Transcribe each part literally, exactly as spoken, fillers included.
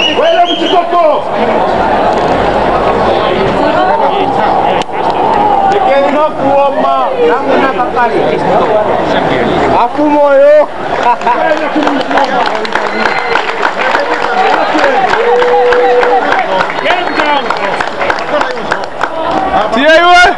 Wele mchikoko. Dekeni no kuoma. Namu na kakari. Aku moyo. Tia iwe.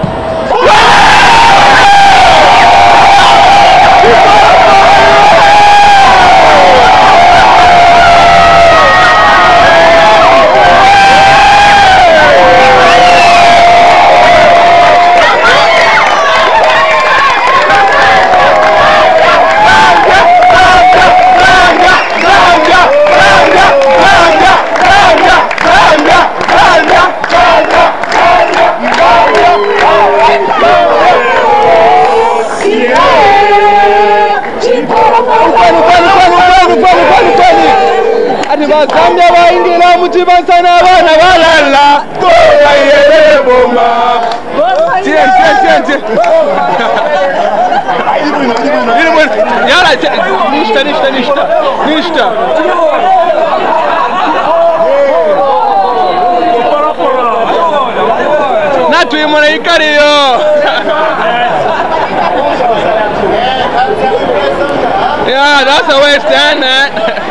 Zambia waingira mutiba sana bana balala toya yele bomba tie tie tie yala nishta nishta nishta nishta natu imona ikariyo yeah, that's the way it's done, man.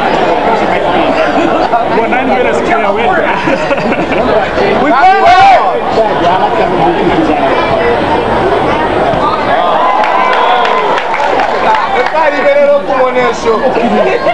Well, nine minutes can I win? We can win! Let's go!